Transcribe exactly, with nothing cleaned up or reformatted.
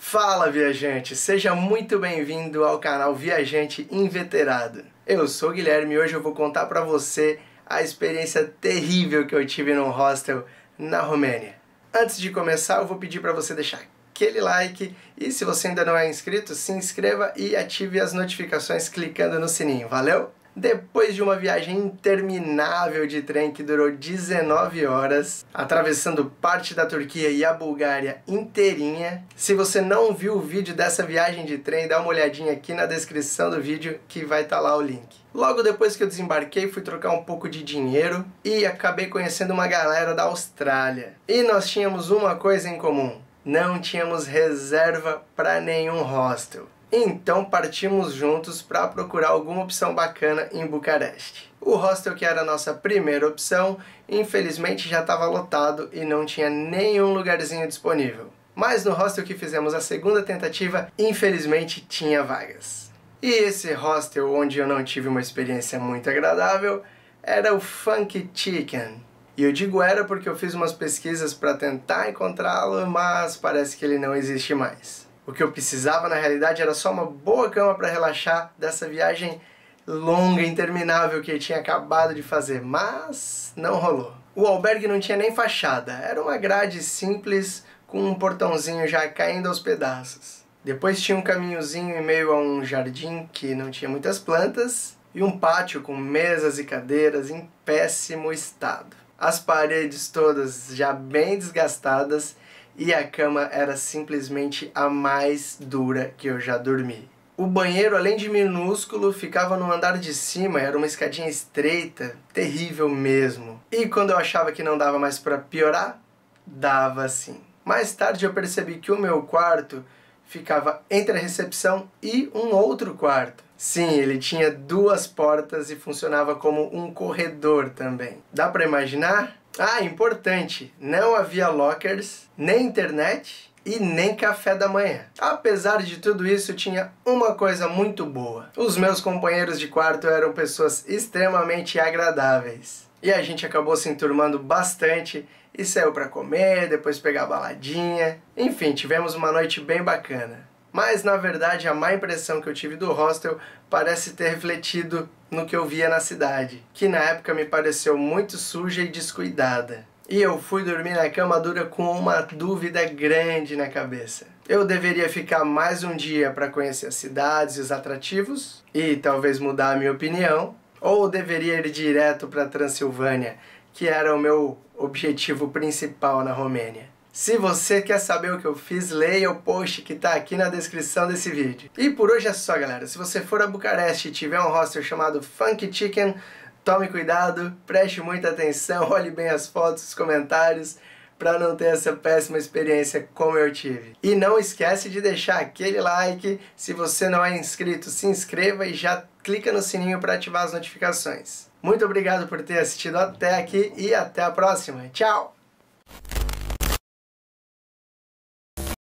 Fala, viajante! Seja muito bem-vindo ao canal Viajante Inveterado. Eu sou o Guilherme e hoje eu vou contar pra você a experiência terrível que eu tive num hostel na Romênia. Antes de começar, eu vou pedir pra você deixar aquele like e se você ainda não é inscrito, se inscreva e ative as notificações clicando no sininho, valeu? Depois de uma viagem interminável de trem que durou dezenove horas, atravessando parte da Turquia e a Bulgária inteirinha. Se você não viu o vídeo dessa viagem de trem, dá uma olhadinha aqui na descrição do vídeo que vai estar lá o link. Logo depois que eu desembarquei, fui trocar um pouco de dinheiro e acabei conhecendo uma galera da Austrália. E nós tínhamos uma coisa em comum: não tínhamos reserva para nenhum hostel. Então partimos juntos para procurar alguma opção bacana em Bucareste. O hostel que era a nossa primeira opção, infelizmente já estava lotado e não tinha nenhum lugarzinho disponível. Mas no hostel que fizemos a segunda tentativa, infelizmente tinha vagas. E esse hostel onde eu não tive uma experiência muito agradável era o Funky Chicken. E eu digo era porque eu fiz umas pesquisas para tentar encontrá-lo, mas parece que ele não existe mais. O que eu precisava na realidade era só uma boa cama para relaxar dessa viagem longa e interminável que eu tinha acabado de fazer, mas não rolou. O albergue não tinha nem fachada, era uma grade simples com um portãozinho já caindo aos pedaços. Depois tinha um caminhozinho em meio a um jardim que não tinha muitas plantas e um pátio com mesas e cadeiras em péssimo estado. As paredes todas já bem desgastadas e a cama era simplesmente a mais dura que eu já dormi. O banheiro, além de minúsculo, ficava no andar de cima, era uma escadinha estreita, terrível mesmo. E quando eu achava que não dava mais para piorar, dava sim. Mais tarde eu percebi que o meu quarto ficava entre a recepção e um outro quarto. Sim, ele tinha duas portas e funcionava como um corredor também. Dá para imaginar? Ah, importante, não havia lockers, nem internet e nem café da manhã. Apesar de tudo isso, tinha uma coisa muito boa. Os meus companheiros de quarto eram pessoas extremamente agradáveis. E a gente acabou se enturmando bastante e saiu para comer, depois pegar baladinha. Enfim, tivemos uma noite bem bacana. Mas, na verdade, a má impressão que eu tive do hostel parece ter refletido no que eu via na cidade, que na época me pareceu muito suja e descuidada. E eu fui dormir na cama dura com uma dúvida grande na cabeça. Eu deveria ficar mais um dia para conhecer as cidades e os atrativos, e talvez mudar a minha opinião, ou deveria ir direto para a Transilvânia, que era o meu objetivo principal na Romênia. Se você quer saber o que eu fiz, leia o post que está aqui na descrição desse vídeo. E por hoje é só, galera. Se você for a Bucareste e tiver um hostel chamado Funky Chicken, tome cuidado, preste muita atenção, olhe bem as fotos, os comentários, para não ter essa péssima experiência como eu tive. E não esquece de deixar aquele like. Se você não é inscrito, se inscreva e já clica no sininho para ativar as notificações. Muito obrigado por ter assistido até aqui e até a próxima. Tchau!